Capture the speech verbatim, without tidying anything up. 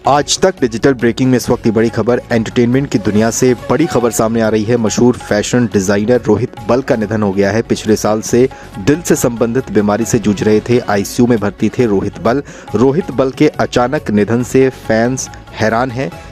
आज तक digital breaking में इस वक्त की बड़ी खबर, एंटरटेनमेंट की दुनिया से बड़ी खबर सामने आ रही है। मशहूर फैशन डिजाइनर रोहित बल का निधन हो गया है। पिछले साल से दिल से संबंधित बीमारी से जूझ रहे थे। आईसीयू में भर्ती थे रोहित बल। रोहित बल के अचानक निधन से फैंस हैरान हैं।